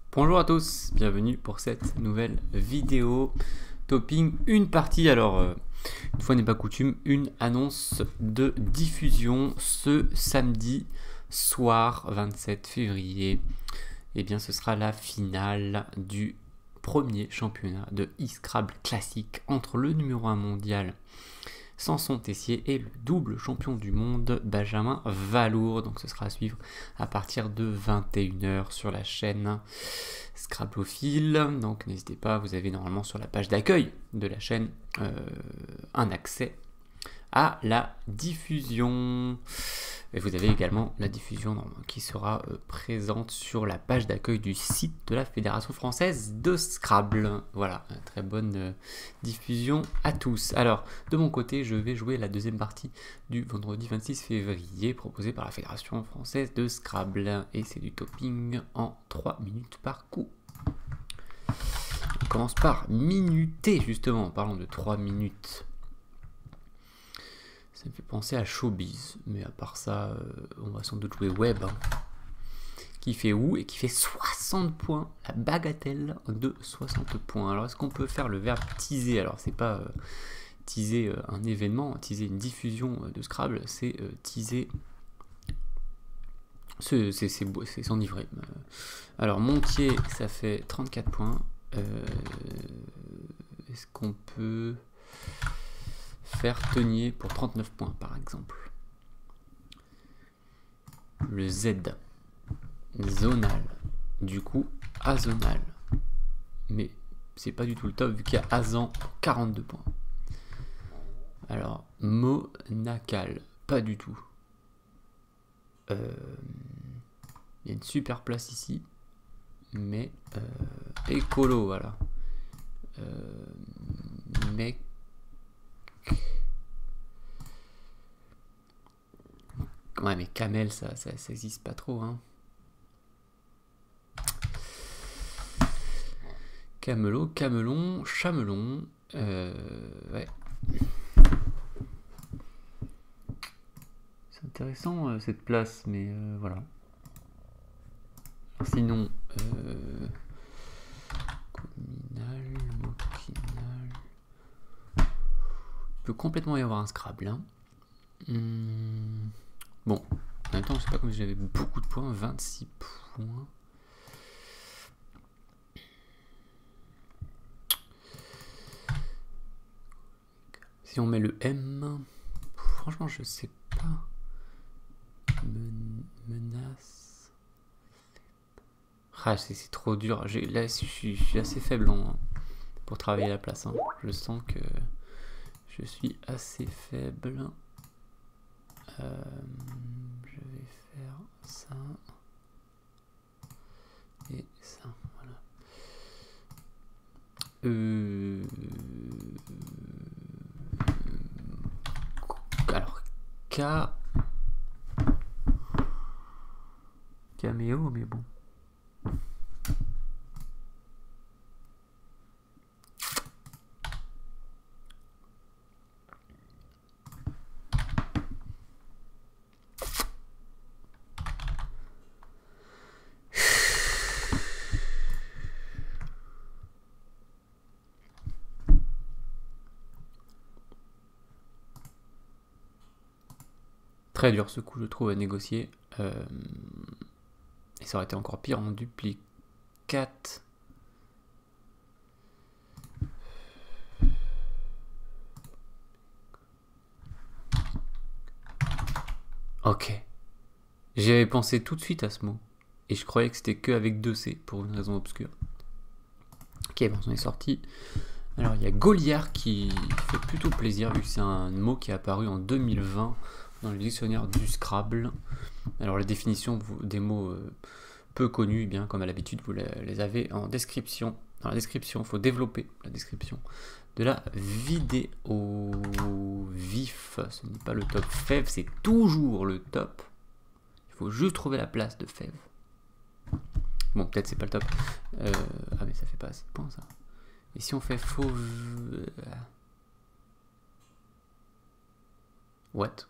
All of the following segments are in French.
Bonjour à tous, bienvenue pour cette nouvelle vidéo topping une partie. Alors, une fois n'est pas coutume, une annonce de diffusion ce samedi soir 27 février. Et bien, ce sera la finale du premier championnat de e-Scrabble classique entre le numéro 1 mondial Samson Tessier et le double champion du monde Benjamin Valour. Donc ce sera à suivre à partir de 21 h sur la chaîne Scrabblophile. Donc n'hésitez pas, vous avez normalement sur la page d'accueil de la chaîne un accès à la diffusion. Et vous avez également la diffusion qui sera présente sur la page d'accueil du site de la Fédération Française de Scrabble. Voilà, très bonne diffusion à tous. Alors, de mon côté, je vais jouer la deuxième partie du vendredi 26 février proposée par la Fédération Française de Scrabble. Et c'est du topping en 3 minutes par coup. On commence par minuter, justement, en parlant de 3 minutes. Ça me fait penser à Showbiz, mais à part ça, on va sans doute jouer Web, qui fait où et qui fait 60 points, la bagatelle de 60 points. Alors est-ce qu'on peut faire le verbe teaser? Alors c'est pas teaser un événement, teaser une diffusion de Scrabble, c'est teaser, c'est s'enivrer. Alors Montier, ça fait 34 points. Est-ce qu'on peut faire Tenier pour 39 points par exemple? Le Z, zonal, du coup azonal, mais c'est pas du tout le top vu qu'il y a Azan 42 points. Alors monacal, pas du tout. Il y a une super place ici, mais écolo, voilà. Mec, ouais, mais camel, ça existe pas trop, hein. Camelot, camelon, chamelon, ouais. C'est intéressant cette place, mais voilà. Sinon, communal, moquinal. Il peut complètement y avoir un Scrabble, hein. Bon, en même temps, je sais pas comme j'avais beaucoup de points, 26 points. Si on met le M, franchement, je sais pas. Menace. Ah, c'est trop dur. Là, je suis assez faible pour travailler la place, hein. Je sens que je suis assez faible. Je vais faire ça et ça, voilà. Alors caméo, mais bon. Très dur ce coup, je trouve, à négocier. Et ça aurait été encore pire en duplicate. Ok. J'avais pensé tout de suite à ce mot. Et je croyais que c'était que avec 2 C, pour une raison obscure. Ok, bon, on est sorti. Alors, il y a Goliath qui fait plutôt plaisir, vu que c'est un mot qui est apparu en 2020 dans le dictionnaire du Scrabble. Alors, la définition des mots peu connus, bien comme à l'habitude, vous les avez en description. Dans la description, il faut développer la description de la vidéo. Vif, ce n'est pas le top. Fève, c'est toujours le top. Il faut juste trouver la place de Fève. Bon, peut-être c'est pas le top. Ah, mais ça fait pas assez de points, ça. Et si on fait fauve... What?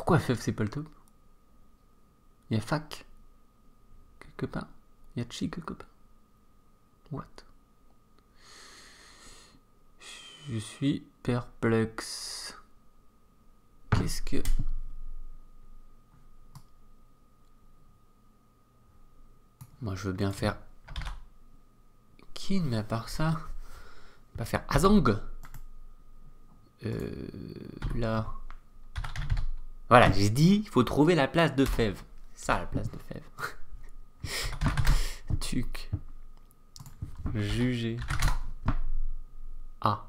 Pourquoi fève c'est pas le top? Il y a fac quelque part. Il y a chi quelque part. What? Je suis perplexe. Qu'est-ce que... Moi je veux bien faire... Kin, mais à part ça... Pas faire Azang. Là... Voilà, j'ai dit, il faut trouver la place de fève. C'est ça la place de fève. Tuc. Juger. Ah.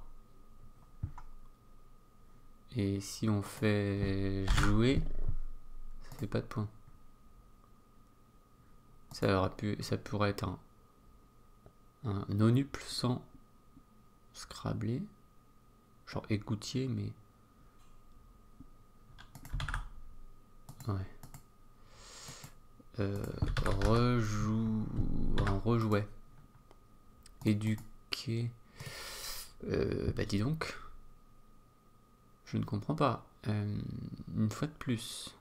Et si on fait jouer, ça fait pas de points. Ça pourrait être un nonuple sans scrabler. Genre égoutier, mais... Ouais. Un rejouet. Éduquer. Bah dis donc. Je ne comprends pas. Une fois de plus.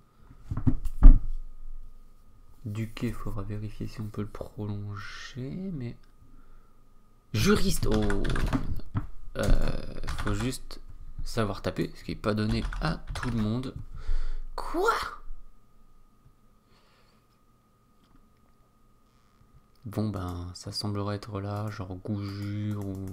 Éduquer, il faudra vérifier si on peut le prolonger, mais... Juriste. Oh. Faut juste savoir taper, ce qui n'est pas donné à tout le monde. Quoi? Bon ben, ça semblerait être là, genre goujure ou...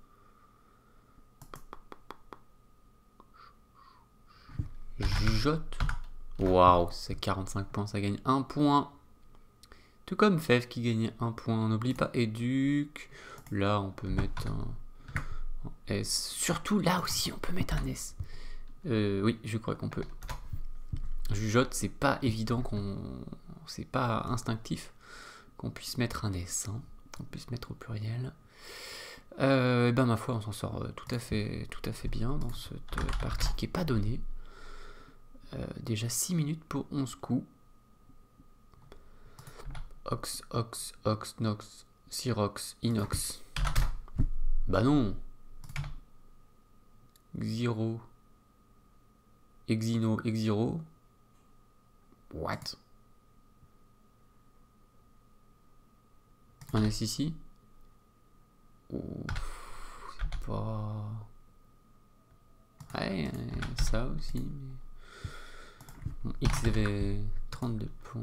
Jugeote. Waouh, c'est 45 points, ça gagne 1 point. Tout comme Fève qui gagnait 1 point. N'oublie pas éduque. Là, on peut mettre un S. Surtout là aussi, on peut mettre un S. Oui, je crois qu'on peut. Jugeote, c'est pas évident qu'on... C'est pas instinctif qu'on puisse mettre un S. Hein. Qu'on puisse mettre au pluriel. Et ben ma foi, on s'en sort tout à fait bien dans cette partie qui est pas donnée. Déjà 6 minutes pour 11 coups. Ox, ox, ox, nox, sirox, inox. Bah non. Xiro. Exino, exiro. What? Un S ici. C'est pas... Ouais, ça aussi. Bon, X avait 32 points.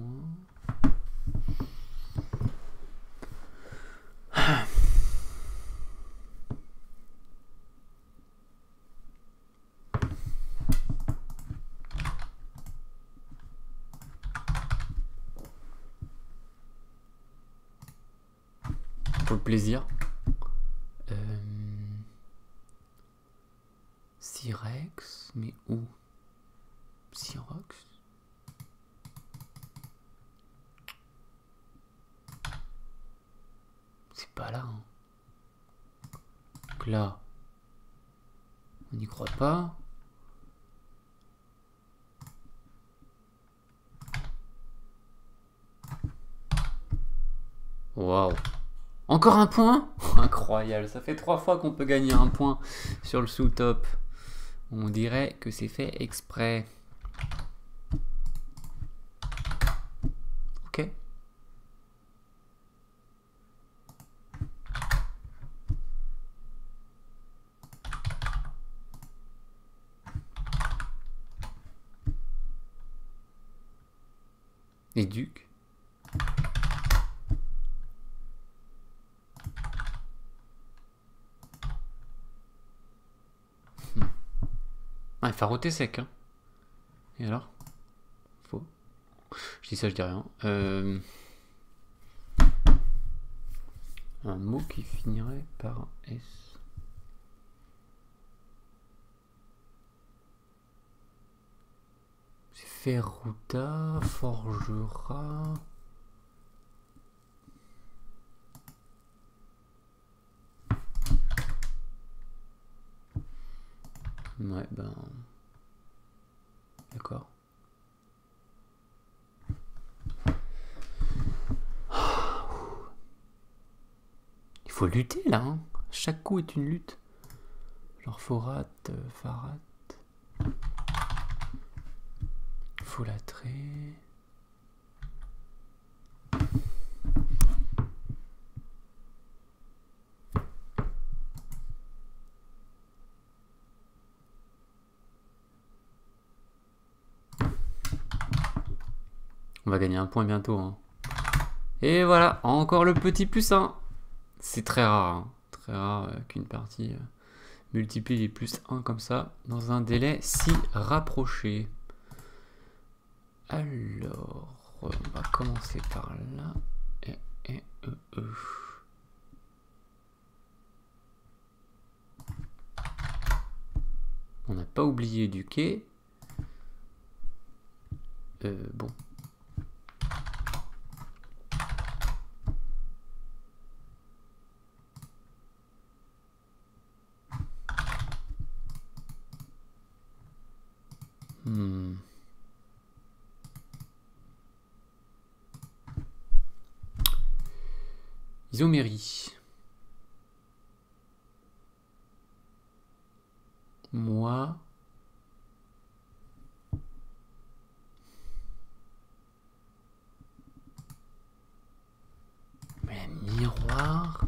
Pour le plaisir. Sirex, mais où? Sirox? C'est pas là. Hein. Donc là, on n'y croit pas. Waouh. Encore un point? Incroyable, ça fait 3 fois qu'on peut gagner un point sur le sous-top. On dirait que c'est fait exprès. Ok. Éduque. Ah, il faut roter sec. Hein. Et alors? Faux. Je dis ça, je dis rien. Un mot qui finirait par un S. C'est Ferruta, forgera. Ouais, ben... D'accord. Il faut lutter, là. Hein. Chaque coup est une lutte. Genre Forat, Farat... folâtré. On va gagner un point bientôt. Hein. Et voilà, encore le petit plus 1. C'est très rare. Hein. Très rare qu'une partie multiplie les plus 1 comme ça, dans un délai si rapproché. Alors, on va commencer par là. On n'a pas oublié du quai. Bon. Isomérie. Moi. Mais miroir.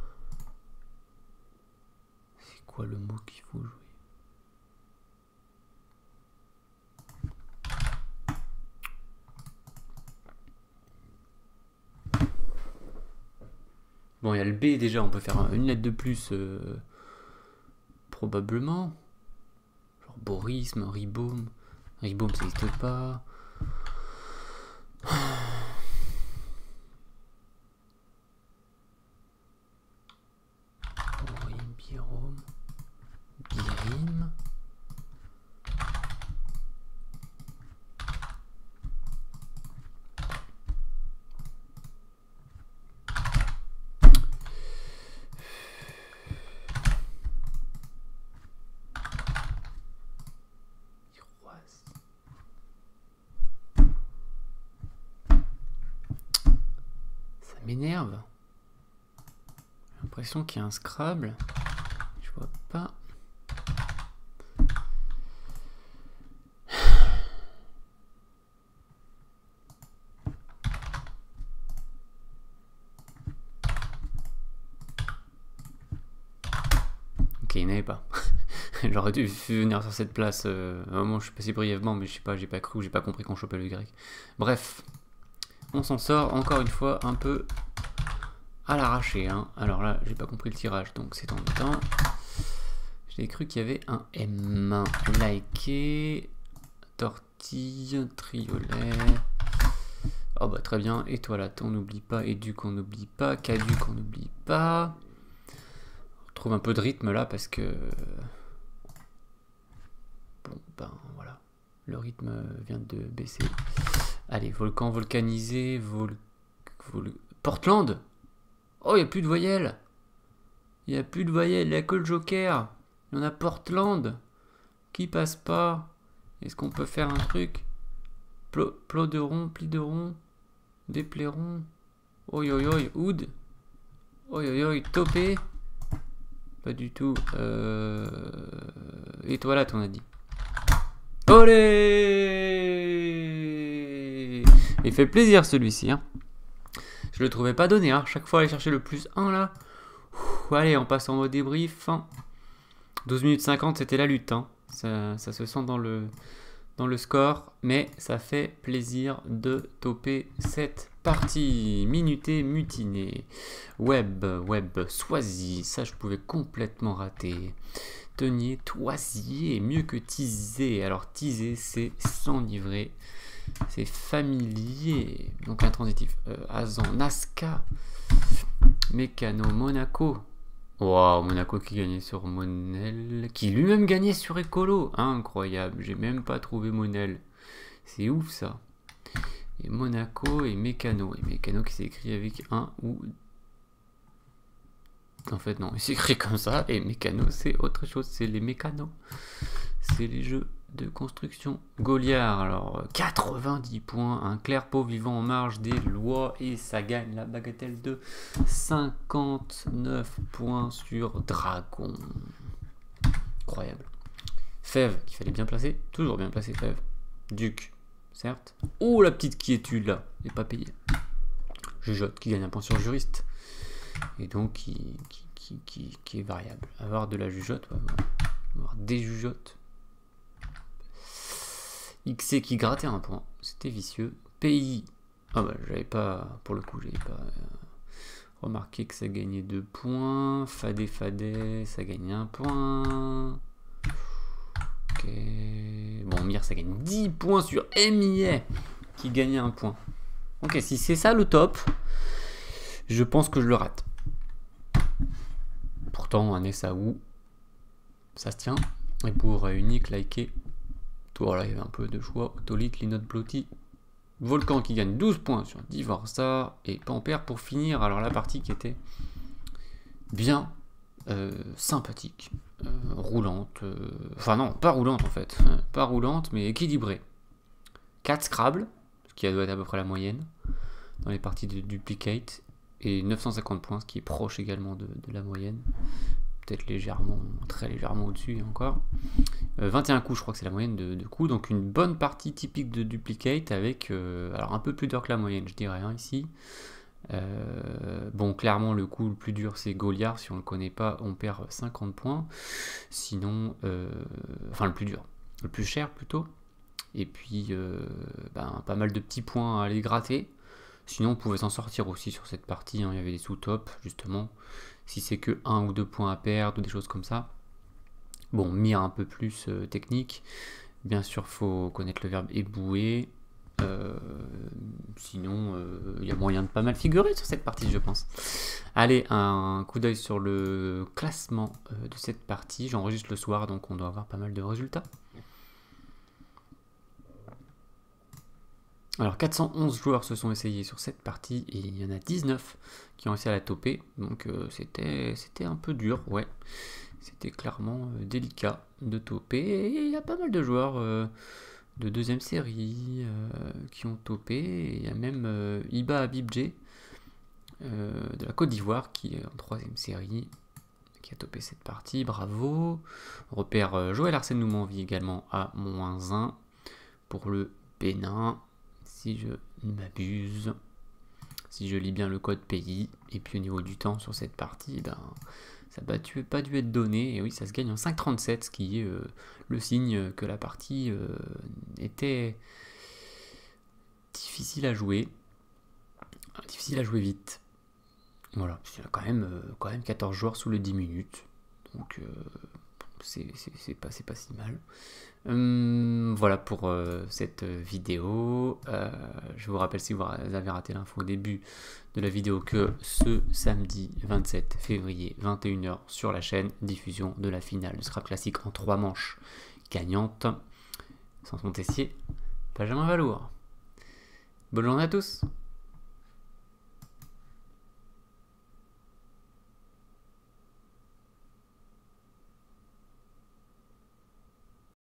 C'est quoi le mot qu'il faut jouer? Bon, il y a le B déjà, on peut faire une lettre de plus, probablement. Genre borisme, ribaume. Ribaume, ça n'existe pas. Borim, birome, birim. M'énerve. J'ai l'impression qu'il y a un Scrabble. Je vois pas. Ok, il n'y avait pas. J'aurais dû venir sur cette place. Moi, je suis passé brièvement, mais je sais pas, j'ai pas cru, j'ai pas compris qu'on chopait le grec. Bref. On s'en sort encore une fois un peu à l'arraché. Hein. Alors là, j'ai pas compris le tirage, donc c'est embêtant. J'ai cru qu'il y avait un M. Liké, tortille, triolet. Oh bah très bien. Étoilate, on n'oublie pas. Éduc, on n'oublie pas. Caduc, on n'oublie pas. On retrouve un peu de rythme là parce que... Bon, ben voilà. Le rythme vient de baisser. Allez, volcan volcanisé, Portland. Oh, il n'y a plus de voyelles. Il n'y a plus de voyelles, il n'y a que le joker. Il y en a Portland. Qui passe pas? Est-ce qu'on peut faire un truc? Plot de rond, pli de rond, dépléron. Oi, oi, oi, oud. Oi, oi, oi, topé. Pas du tout. Étoilate, on a dit. Olé! Il fait plaisir celui-ci. Hein. Je le trouvais pas donné. Hein. Chaque fois aller chercher le plus 1 là. Allez, on passe en mode débrief. Hein. 12 minutes 50, c'était la lutte. Hein. Ça se sent dans le score. Mais ça fait plaisir de toper cette partie. Minuté, mutiné. Web, Soisy. Ça, je pouvais complètement rater. Tenier, toisier, mieux que teaser. Alors teaser, c'est s'enivrer, c'est familier. Donc intransitif. Azan, Nasca, Mécano, Monaco. Waouh, Monaco qui gagnait sur Monel, qui lui-même gagnait sur Écolo. Incroyable, j'ai même pas trouvé Monel. C'est ouf ça. Et Monaco et Mécano. Et Mécano qui s'écrit avec un ou... En fait, non, il s'écrit comme ça, et mécano, c'est autre chose, c'est les mécanos. C'est les jeux de construction. Goliard, alors 90 points, un clair pot vivant en marge des lois, et ça gagne la bagatelle de 59 points sur Dragon. Incroyable. Fève, qu'il fallait bien placer, toujours bien placé Fève. Duc, certes. Oh, la petite quiétude là, n'est pas payé. Jugeote qui gagne un point sur juriste. Et donc qui est variable. Avoir de la jugeote, avoir des jugeotes. XC qui grattait un point, c'était vicieux. Pays, ah bah j'avais pas, pour le coup, j'avais pas remarqué que ça gagnait 2 points. Fadé, ça gagnait 1 point. Ok. Bon, Mir, ça gagne 10 points sur MIA qui gagnait 1 point. Ok, si c'est ça le top, je pense que je le rate. Pourtant, un SAO, ça se tient. Et pour unique, liker, voilà, il y avait un peu de choix. Autolite, Linote, Blotti. Volcan qui gagne 12 points sur Divorça. Et Pamper pour finir. Alors la partie qui était bien sympathique. Roulante. Enfin non, pas roulante en fait. Pas roulante, mais équilibrée. 4 Scrabble, ce qui doit être à peu près la moyenne. Dans les parties de Duplicate. Et 950 points, ce qui est proche également de la moyenne. Peut-être légèrement, très légèrement au-dessus encore. 21 coups, je crois que c'est la moyenne de coups. Donc une bonne partie typique de Duplicate avec alors un peu plus dur que la moyenne, je dirais, hein, ici. Bon, clairement, le coup le plus dur, c'est Goliath. Si on ne le connaît pas, on perd 50 points. Sinon, enfin le plus dur. Le plus cher plutôt. Et puis, pas mal de petits points à aller gratter. Sinon, on pouvait s'en sortir aussi sur cette partie. Hein. Il y avait des sous-tops, justement. Si c'est que 1 ou 2 points à perdre ou des choses comme ça. Bon, Mir un peu plus technique. Bien sûr, faut connaître le verbe ébouer. Sinon, il y a moyen de pas mal figurer sur cette partie, je pense. Allez, un coup d'œil sur le classement de cette partie. J'enregistre le soir, donc on doit avoir pas mal de résultats. Alors 411 joueurs se sont essayés sur cette partie et il y en a 19 qui ont réussi à la toper, donc c'était un peu dur, ouais, c'était clairement délicat de toper et il y a pas mal de joueurs de deuxième série qui ont topé, et il y a même Iba Abibje de la Côte d'Ivoire qui est en troisième série, qui a topé cette partie, bravo. On repère Joël Arsène Noumanvi également à -1 pour le Bénin. Si je ne m'abuse, si je lis bien le code pays, et puis au niveau du temps sur cette partie, ça n'a pas dû être donné, et oui, ça se gagne en 5,37, ce qui est le signe que la partie était difficile à jouer vite. Voilà, il y a quand même 14 joueurs sous les 10 minutes, donc c'est pas si mal. Voilà pour cette vidéo. Je vous rappelle, si vous avez raté l'info au début de la vidéo, que ce samedi 27 février 21 h sur la chaîne, diffusion de la finale de Scrabble classique en 3 manches gagnantes. Sans son tessier, Benjamin Valour. Bonne journée à tous.